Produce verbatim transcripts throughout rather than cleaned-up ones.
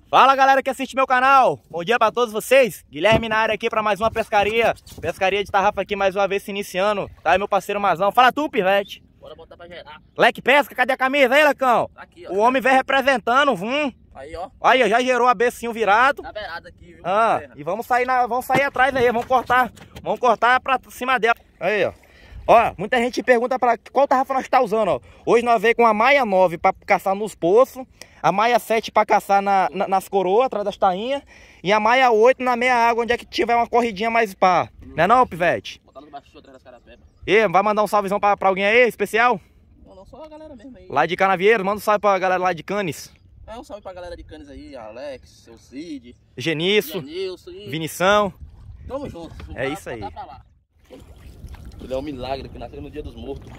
Fala galera que assiste meu canal, bom dia pra todos vocês. Guilherme na área aqui pra mais uma pescaria. Pescaria de tarrafa aqui mais uma vez se iniciando. Tá aí meu parceiro Mazão. Fala tu, Pivete. Bora botar pra gerar. Leque Pesca, cadê a camisa aí, Lecão? Tá aqui, ó. O homem vem representando, vum. Aí, ó. Aí, já gerou a becinho virado. Tá beirada aqui, viu? Ah, e vamos sair, na, vamos sair atrás aí, vamos cortar. Vamos cortar pra cima dela. Aí, ó. Ó, muita gente pergunta pra qual tarrafa nós tá usando, ó. Hoje nós veio com a Maia nove pra caçar nos poços, a Maia sete pra caçar na, na, nas coroas, atrás das tainhas, e a Maia oito na meia água, onde é que tiver uma corridinha mais pá. Hum. Não é não, Pivete? Botar no baixo atrás das carapebas. E vai mandar um salvezão pra, pra alguém aí, especial? Não, não, só a galera mesmo aí. Lá de Canavieiro, manda um salve pra galera lá de Canes. É, um salve pra galera de Canes aí, Alex, seu Cid, Genisso, Genilson e... Vinição. Tamo junto. É isso aí. Pra lá. Ele é um milagre que nasceu no dia dos mortos.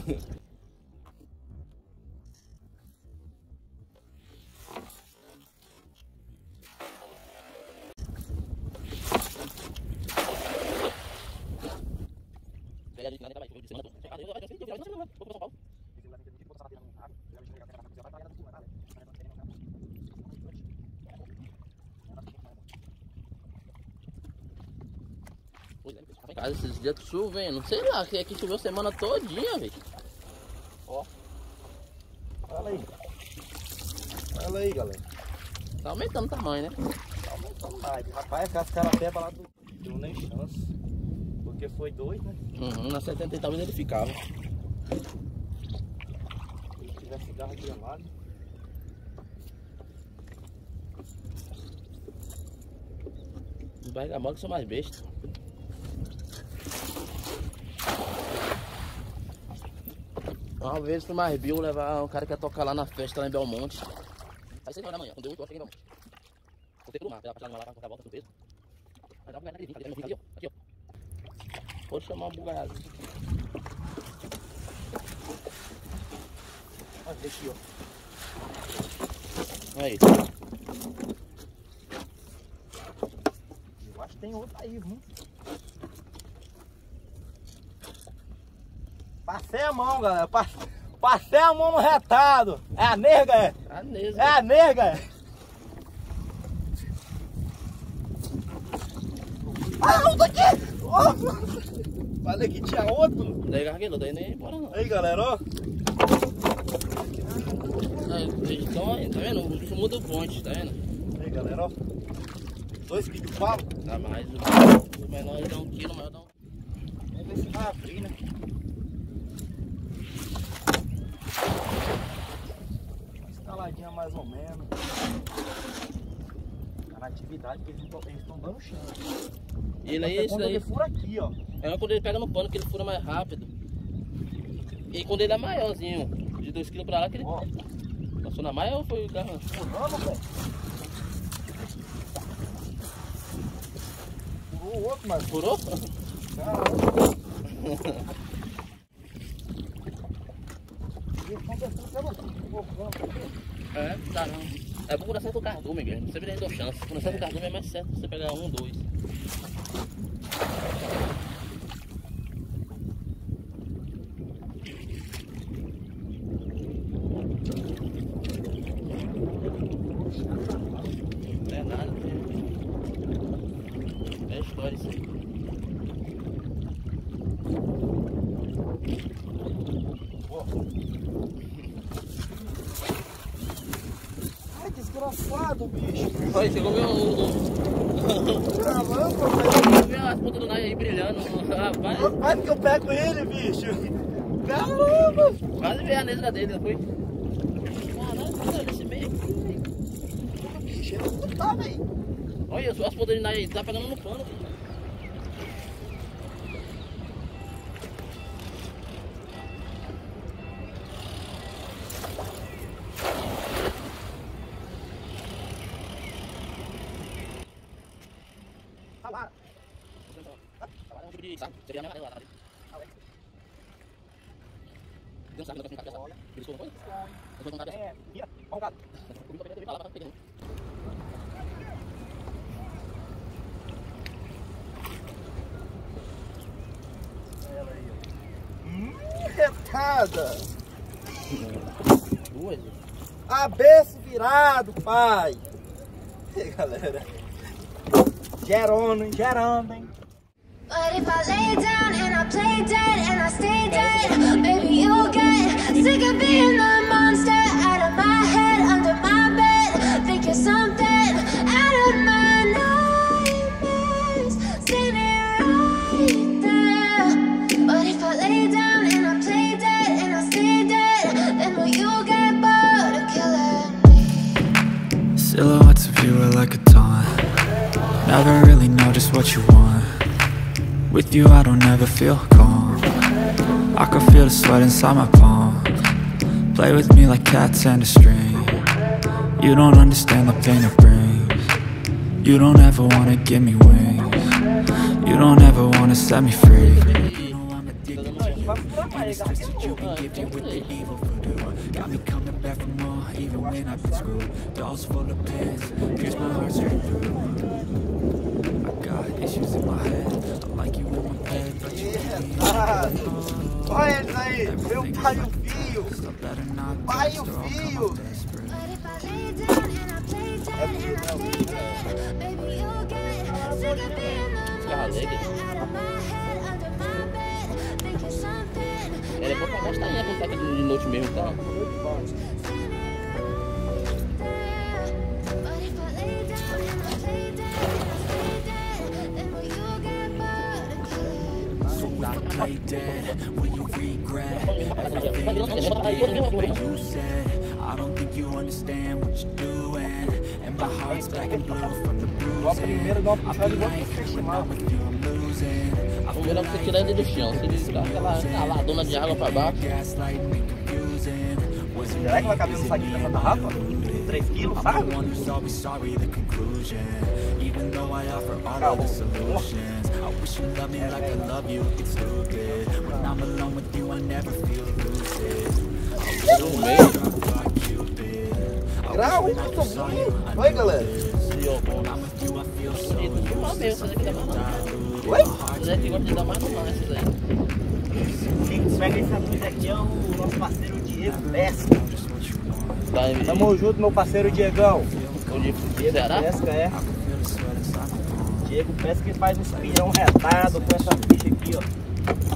Cara, esses dias chovendo, sei lá, que aqui choveu semana todinha, velho. Ó. Olha aí. Olha aí, galera. Tá aumentando o tamanho, né? Tá aumentando mais. Rapaz, as carapebas lá do... deu nem chance. Porque foi dois, né? Uhum, na setenta talvez ele ficava. Se ele tiver cigarro aqui amado. Os bergamotas são mais bestas. Uma vez fui mais bio levar um cara que ia tocar lá na festa lá em Belmonte. Aí seis horas da manhã, quando deu oito horas cheguei em Belmonte. Voltei pro mar, pegar pra lá pra cortar a volta do peso. Vai dar um bugalhada ali, aqui ó, aqui ó. Vou chamar um bugalhada. Olha aqui ó. Aí. Eu acho que tem outro aí, viu? Passei a mão, galera. Passei a mão no retado. É a nega, é? A nega. É a nega, é? Ah, outro aqui! Oh. Falei que tinha outro. Daí garguelou, daí nem embora não. Aí, galera, ó. Aí, eles estão aí, tá vendo? O bicho muda o ponte, tá vendo? Aí, galera, ó. Dois pique-pau. Dá mais. O menor dá um quilo, o maior dá um... Vamos ver se vai abrir, né? Escaladinha mais ou menos. A atividade que eles estão dando chance. E ele aí, é esse quando daí... ele fura aqui, ó. É quando ele pega no pano, que ele fura mais rápido. E quando ele é maiorzinho, de dois quilos pra lá, que ele... Ó. Passou na maia ou foi o carro? Furando, velho. Furou o outro, mas... Furou? Caramba. É, tá não. É bom quando acerta o cardume, Guilherme. Você vira deu chance. Quando acerta o cardume é mais certo você pegar um, dois. Não é nada. É história isso aí. Ai, desgraçado, bicho. Olha, chegou meu... Caramba, Chegou meu as pontas do nai aí brilhando. Rapaz, velho. Vai que eu pego ele, bicho. Caramba. quase veio a nesga dele, não foi? Caralho, olha esse meio aqui, velho. Bicho, ele não tá, velho. Olha, as pontas de nai aí, tá pegando no pano. Tá É um tipo de saco, seria a minha amarela lá, tá vendo? Deu um saco, não tá com olha. Ele escovou coisa? Depois não tá dessa. É, vira, ó o gato. Comigo pra pegar lá, pra pegar. Ela aí, ó. Hum, retada. Duas? Aberço virado, pai. aí, galera. Gerando, gerando, hein? But if I lay down and I play dead and I stay dead, maybe you'll get sick of being the monster out of my head, under my bed. Think you're something out of my nightmares, standing right there. But if I lay down and I play dead and I stay dead, then will you get bored of killing me? Silhouettes of you are like a taunt. Never really know just what you want. With you I don't ever feel calm. I can feel the sweat inside my palm. Play with me like cats and a string. You don't understand the pain it brings. You don't ever wanna give me wings. You don't ever wanna set me free. Got me coming back for more, even when I've been screwed. Dolls full of pins, pierce my heart straight through. I got issues in my head. I like you in my bed, but you olha eles aí, meu pai e o filho. Pai e o filho. Ele é bom pra mostrar aí, quando tá aqui de noite mesmo, tá? play dead. Will you regret everything that you did, what you said? I don't think you understand what you're doing, and my heart's black and blue from the bruising. I feel like when I'm with you I'm losing. I feel like você tirar ele do chão, você dá aquela caladona de água pra baixo. Será que vai caber no saquinho dessa garrafa? três quilos, sabe? I wish you loved me like I love you, it's stupid. When I'm alone with you, I never feel lucid. Grau, eu tô muito. Oi, galera. Oi? Você que gosta de dar mais no mar, esses aí. Quem pega essa coisa aqui é o nosso parceiro Diego Pesca. Tamo junto, meu parceiro Diegão. Diego Pesca, é. Diego Pesca que faz uns pirão retado com essa ficha aqui, ó.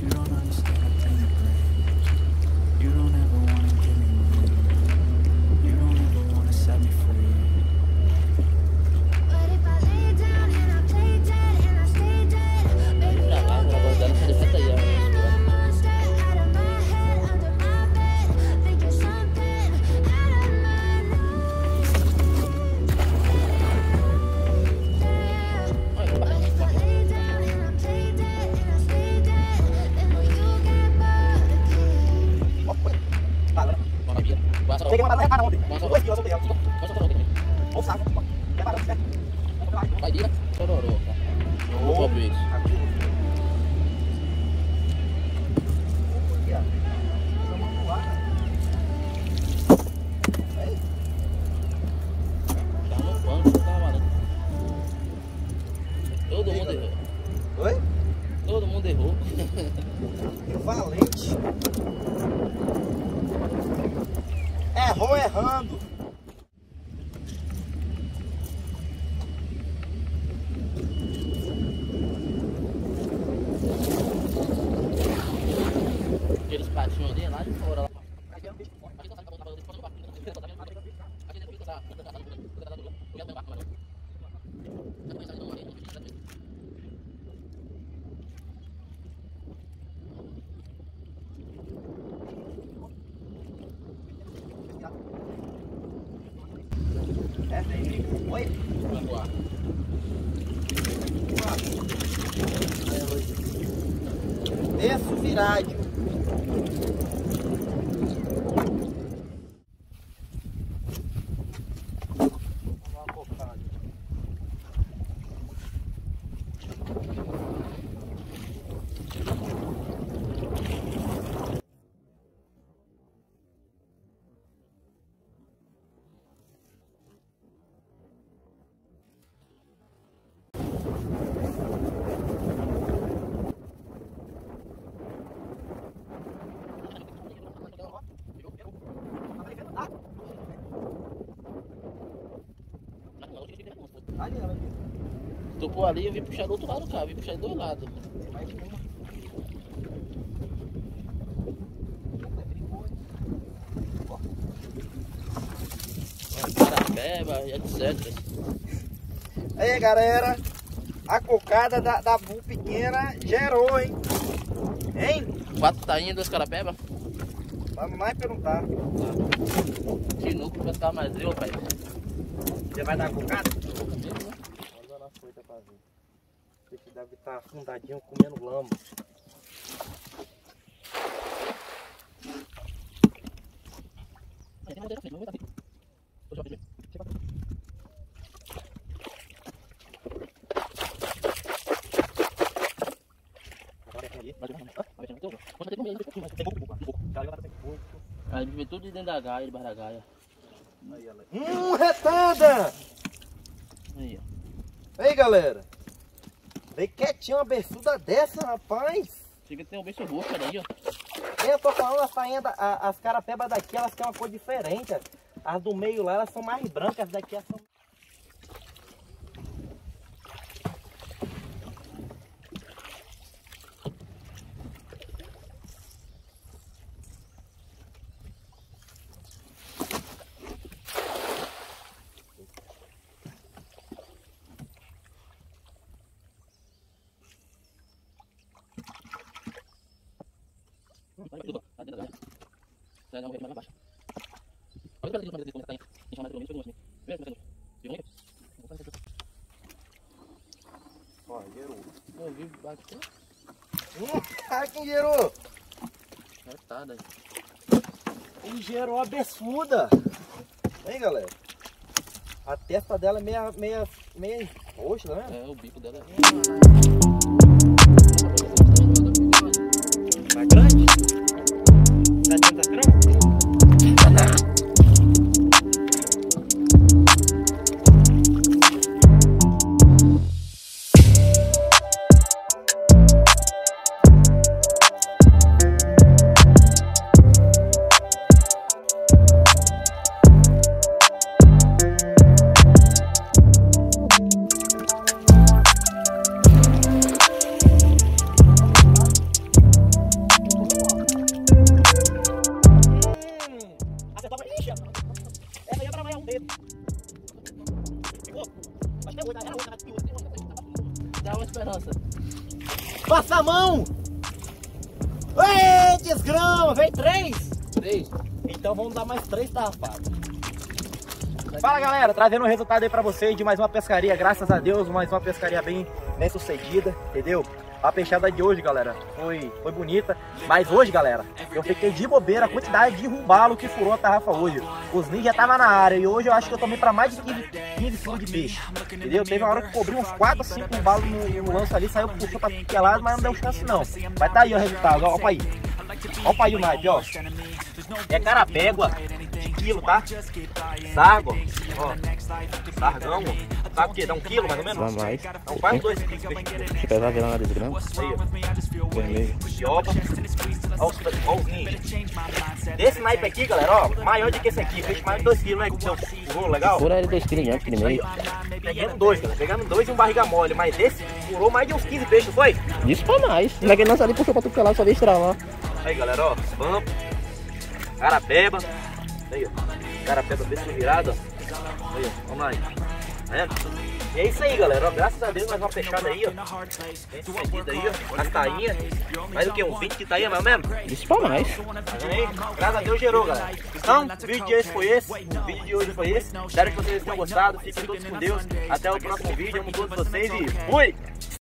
Peguei uma banana ontem. Dois quilos eu soltei ela. Ou saco. Preparando, certo? Vai direto. Chororô. Vou sobre isso. Tá no banco, tá valendo. Todo mundo errou. Oi? Todo mundo errou. Valente. Errou errando. Aqueles patinhos ali lá de fora. Lá. Oi? Vamos lá. Desço virádio. Ali, ela ali. Tocou ali, eu vim puxar do outro lado do carro, vim puxar de dois lados. Mais uma. Carapeba e etcétera. Aí, galera, a cocada da, da bull pequena gerou, hein? Hein? Quatro tainhas, dois carapeba. Vamos mais perguntar. De novo, vai ficar mais eu, pai. Você vai dar a cocada? Olha na fruta pra ver. O peixe deve estar afundadinho comendo lama. Aí ele tudo de dentro da gaia, debaixo da gaia. Hum, retada! Aí, ó. Aí, galera. Bem quietinho uma berçuda dessa, rapaz. Chega a ter um beijo roxo aí, ó. Eu tô falando, as tainhas, da, a- as carapebas daqui, elas têm uma cor diferente. As do meio lá, elas são mais brancas, as daqui elas são... Sai dar um mais abaixo. Olha para dentro, como é que tá aí. Deixa mais pelo menos, pelo menos. Vê, Ó, gerou. eu vi bateu. Hum, ah, quem gerou? Retada aí. Ele gerou a berçuda. Aí, galera. A testa dela é meia, meia, meia roxa, né? É, o bico dela é. Tá grande? setecentos gramas? Essa aí é pra amanhã um dedo. Ficou? Mas tem outra, era outra, mas tem outra, tem outra. Dá uma esperança. Passa a mão! Ei, desgrama! Vem três! Três. Então vamos dar mais três tarrafadas. Fala, galera, trazendo o resultado aí pra vocês de mais uma pescaria, graças a Deus, mais uma pescaria bem, bem sucedida, entendeu? A peixada de hoje, galera, foi, foi bonita, mas hoje, galera, eu fiquei de bobeira a quantidade de rumbalo que furou a tarrafa hoje. Os ninjas já estavam na área e hoje eu acho que eu tomei pra mais de quinze, quinze quilos de peixe, entendeu? Teve uma hora que eu cobri uns quatro, cinco rumbalos no, no lance ali, saiu, puxou pra aquele lado, mas não deu chance não. Vai tá aí ó, o resultado, ó, ó pra aí. Ó pra aí o naipe, ó. É carapégua de quilo, tá? Sargo, ó. Sargão, ó. Sabe o que? Dá um quilo mais ou menos? Dá mais. Dá um quase dois quilos. Deixa eu pesar lá na desgrama. Aí, ó. Vermelho. Ioba. Ó os, ó os ninjas. Esse naipe aqui, galera, ó, maior do que esse aqui. Fez mais de dois quilos, né? Que seu furou legal. Fura ele dois quilos mesmo, primeiro. Pegando dois, galera. Pegando dois e um barriga mole. Mas esse furou mais de uns quinze peixes, foi? Isso pra mais. Não é que ele não ali puxou pra tudo que lá, só veio estralar. Aí, galera, ó. Bampo. Carapeba. Aí, ó. Carapeba bem virada, ó. Aí, ó. Vamos lá aí. Tá vendo? E é isso aí, galera, ó, graças a Deus, mais uma fechada aí, ó. Bem sucedida aí, ó. As tainhas. Mais o que? Uns vinte de tainha, mais ou menos? Isso pra mais. Tá vendo aí? Graças a Deus gerou, galera. Então, o vídeo de hoje foi esse. O vídeo de hoje foi esse. Espero que vocês tenham gostado. Fiquem todos com Deus. Até o próximo vídeo. Amo todos vocês e fui!